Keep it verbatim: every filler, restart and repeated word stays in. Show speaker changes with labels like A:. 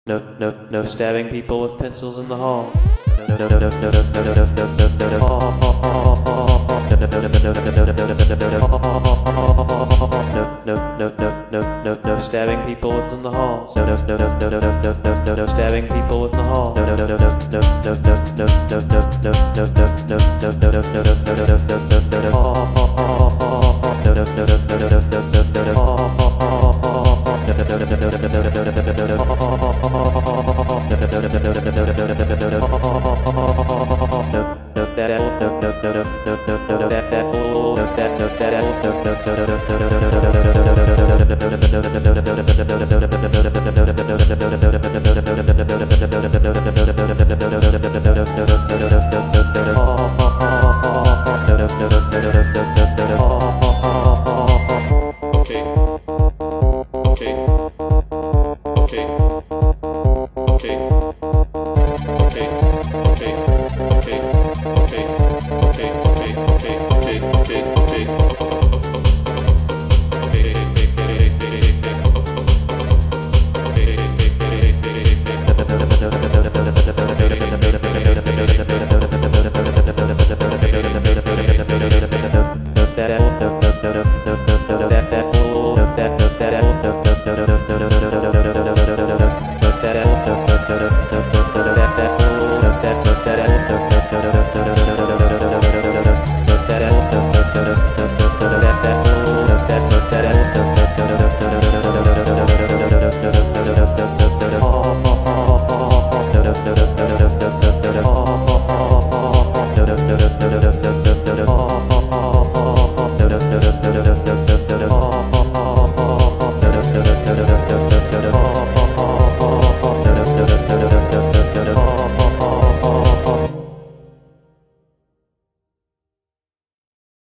A: No, no, no stabbing people with pencils in the hall. No, no, no, no, no, no, no, no, no, no, no, no, no stabbing people within the hall. No, no, no, no, no, no, no, no, no, no stabbing people within the hall. No, no, no, no, no, no, no, no, no, no, no, no, no, no, no, no, no, no, no, Okay. Okay. Okay. Okay.